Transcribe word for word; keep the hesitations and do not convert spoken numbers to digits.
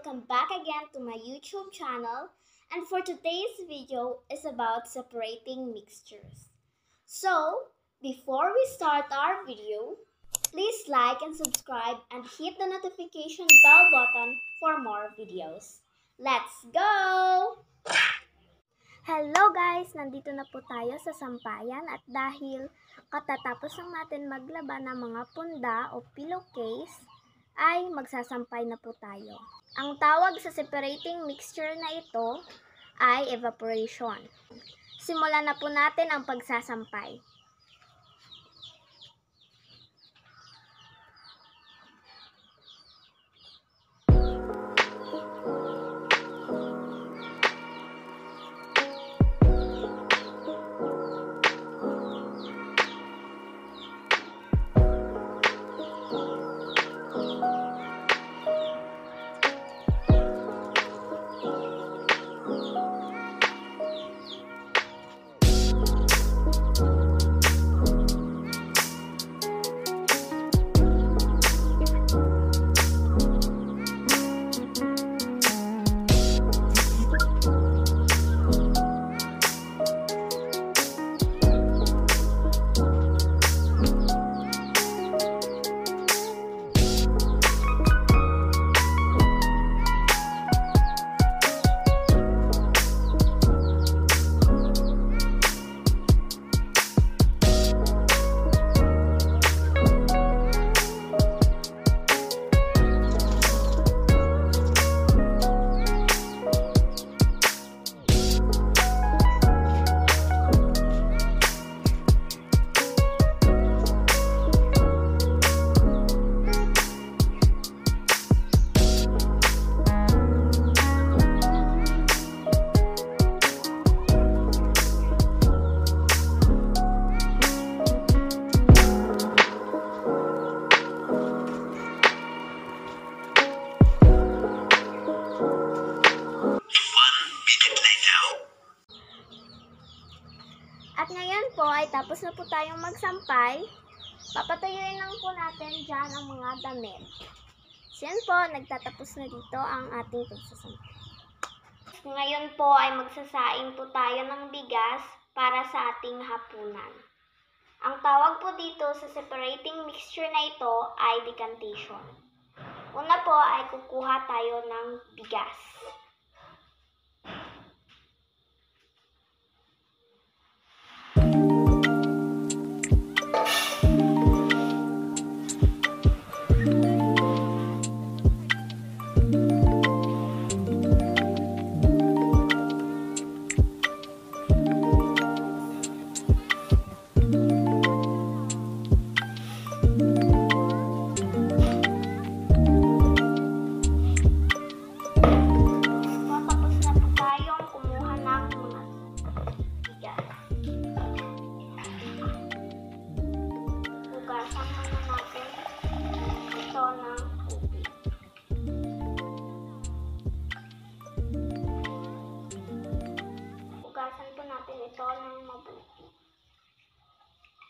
welcome back again to my YouTube channel, and for today's video is about separating mixtures. So, before we start our video, please like and subscribe and hit the notification bell button for more videos. Let's go! Hello guys! Nandito na po tayo sa sampayan at dahil katatapos lang natin maglaba ng mga punda o pillowcase, ay magsasampay na po tayo. Ang tawag sa separating mixture na ito ay evaporation. Simulan na po natin ang pagsasampay. At ngayon po ay tapos na po tayong magsampay. Papatuyuin lang po natin dyan ang mga damit. So yan po, nagtatapos na dito ang ating pagsasampay. Ngayon po ay magsasaing po tayo ng bigas para sa ating hapunan. Ang tawag po dito sa separating mixture na ito ay decantation. Una po ay kukuha tayo ng bigas. Hugasan po natin ito ng mabuti.